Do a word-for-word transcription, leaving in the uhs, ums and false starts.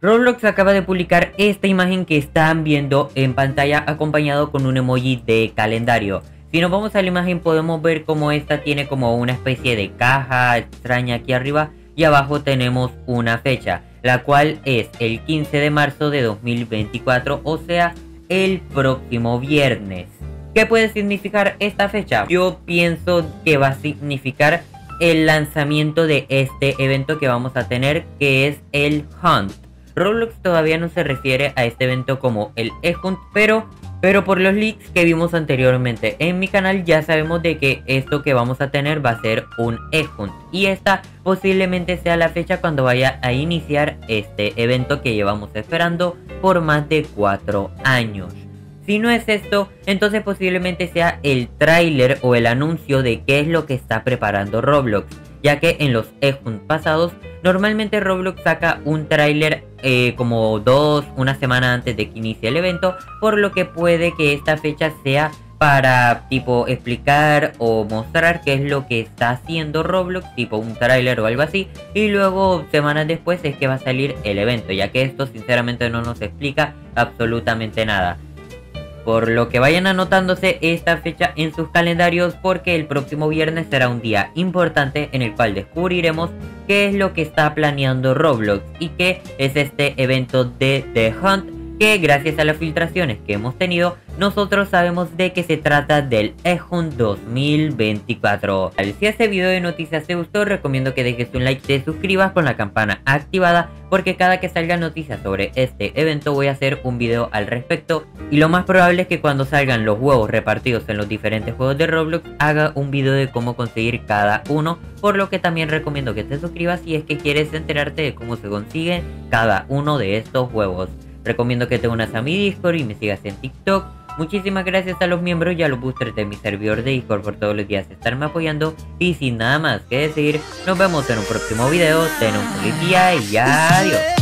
Roblox acaba de publicar esta imagen que están viendo en pantalla acompañado con un emoji de calendario. Si nos vamos a la imagen podemos ver como esta tiene como una especie de caja extraña aquí arriba y abajo tenemos una fecha, la cual es el quince de marzo de dos mil veinticuatro, o sea, el próximo viernes. ¿Qué puede significar esta fecha? Yo pienso que va a significar el lanzamiento de este evento que vamos a tener, que es el Hunt. Roblox todavía no se refiere a este evento como el E-Hunt, pero, pero por los leaks que vimos anteriormente en mi canal ya sabemos de que esto que vamos a tener va a ser un E-Hunt. Y esta posiblemente sea la fecha cuando vaya a iniciar este evento que llevamos esperando por más de cuatro años. Si no es esto, entonces posiblemente sea el tráiler o el anuncio de qué es lo que está preparando Roblox, ya que en los E-Hunt pasados normalmente Roblox saca un tráiler eh, como dos, una semana antes de que inicie el evento, por lo que puede que esta fecha sea para tipo explicar o mostrar qué es lo que está haciendo Roblox, tipo un tráiler o algo así, y luego semanas después es que va a salir el evento, ya que esto sinceramente no nos explica absolutamente nada. Por lo que vayan anotándose esta fecha en sus calendarios, porque el próximo viernes será un día importante en el cual descubriremos qué es lo que está planeando Roblox y qué es este evento de The Hunt, que gracias a las filtraciones que hemos tenido nosotros sabemos de que se trata del E-Hunt dos mil veinticuatro. Si este video de noticias te gustó, recomiendo que dejes un like, te suscribas con la campana activada, porque cada que salgan noticias sobre este evento voy a hacer un video al respecto, y lo más probable es que cuando salgan los huevos repartidos en los diferentes juegos de Roblox haga un video de cómo conseguir cada uno, por lo que también recomiendo que te suscribas si es que quieres enterarte de cómo se consigue cada uno de estos huevos. Recomiendo que te unas a mi Discord y me sigas en TikTok. Muchísimas gracias a los miembros y a los boosters de mi servidor de Discord por todos los días estarme apoyando. Y sin nada más que decir, nos vemos en un próximo video. Ten un feliz día y adiós.